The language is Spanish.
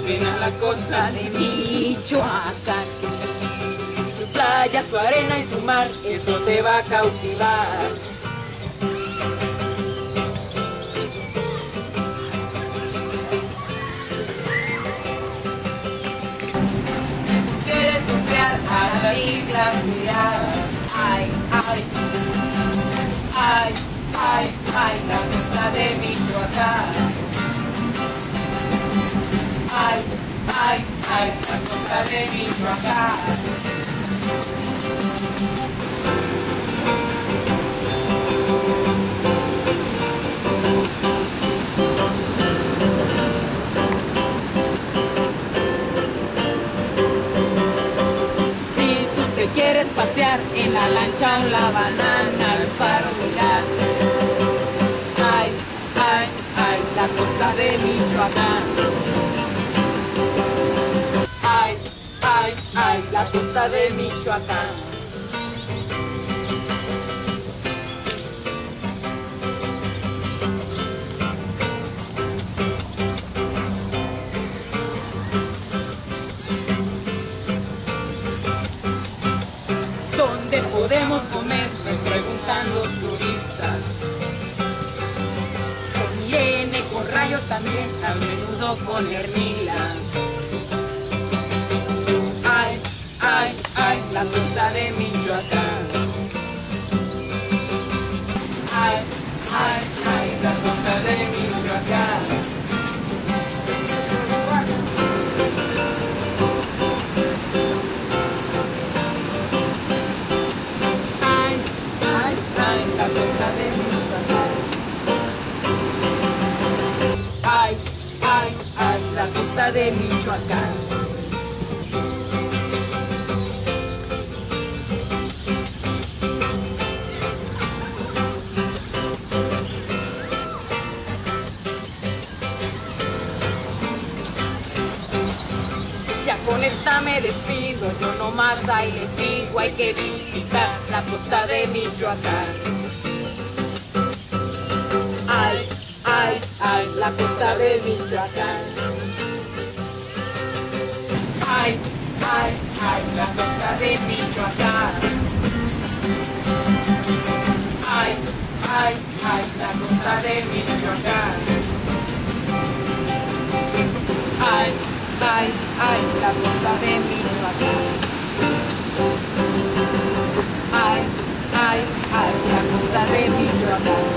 ven a la costa de Michoacán. Su playa, su arena y su mar, eso te va a cautivar. Quieres bucear a la isla mirar. Ay, ay, ay, ay, ay, la costa de Michoacán. Ay, ay, ay, la costa de Michoacán. Si tú te quieres pasear en la lancha o la banana, al faro mirás. Ay, ay, ay, la costa de Michoacán. Ay, ay, ay, la costa de Michoacán. ¿Dónde podemos comer?, me preguntan los turistas. Con Irene, con Rayo también, a menudo con Hermila. Ay, ay, ay, la costa de Michoacán. Ay, ay, ay, la costa de Michoacán. La costa de Michoacán. Ay, ay, ay, la costa de Michoacán. Ya con esta me despido, yo nomás ahí les digo, hay que visitar la costa de Michoacán. Ay, ay, ay, la costa de Michoacán. Ay, ay, ay, la costa de Michoacán. Ay, ay, ay, la costa de Michoacán. Ay, ay, ay, la costa de Michoacán. Ay, ay, ay, la costa de Michoacán.